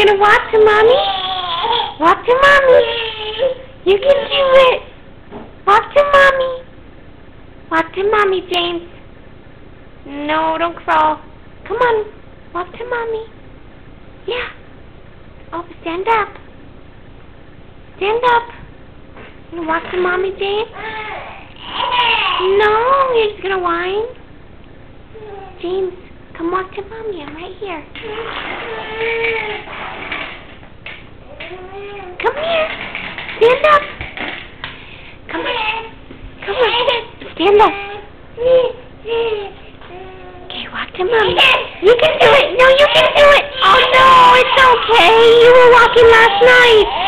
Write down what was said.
gonna walk to mommy? Walk to mommy. You can do it. Walk to mommy. Walk to mommy, James. No, don't crawl. Come on. Walk to mommy. Yeah. Oh, stand up. Stand up. You gonna walk to mommy, James? No, you're just gonna whine. James, come walk to mommy. I'm right here. Come here. Stand up. Come on. Come on. Stand up. Okay, walk to mommy. You can do it. No, you can do it. Oh, no, it's okay. You were walking last night.